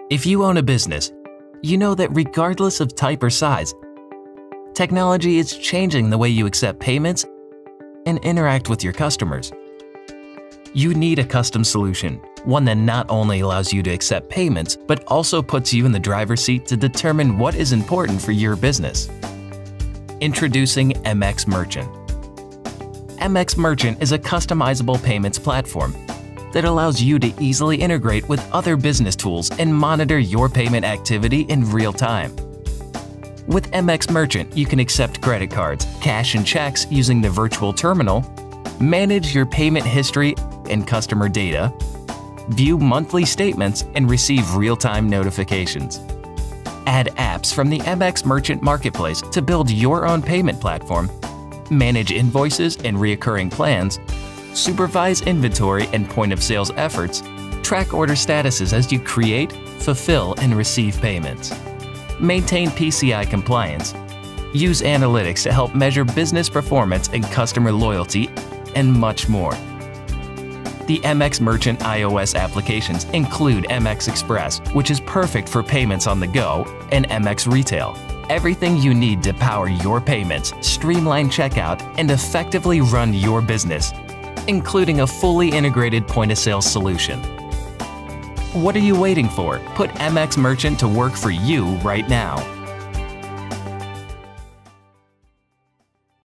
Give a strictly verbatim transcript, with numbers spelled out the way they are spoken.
If you own a business, you know that regardless of type or size, technology is changing the way you accept payments and interact with your customers. You need a custom solution, one that not only allows you to accept payments, but also puts you in the driver's seat to determine what is important for your business. Introducing M X Merchant. M X Merchant is a customizable payments platform that allows you to easily integrate with other business tools and monitor your payment activity in real time. With M X Merchant, you can accept credit cards, cash and checks using the virtual terminal, manage your payment history and customer data, view monthly statements, and receive real-time notifications. Add apps from the M X Merchant Marketplace to build your own payment platform, manage invoices and recurring plans, supervise inventory and point-of-sales efforts, track order statuses as you create, fulfill, and receive payments. Maintain P C I compliance. Use analytics to help measure business performance and customer loyalty, and much more. The M X Merchant iOS applications include M X Express, which is perfect for payments on the go, and M X Retail. Everything you need to power your payments, streamline checkout, and effectively run your business, including a fully integrated point-of-sale solution. What are you waiting for? Put M X Merchant to work for you right now.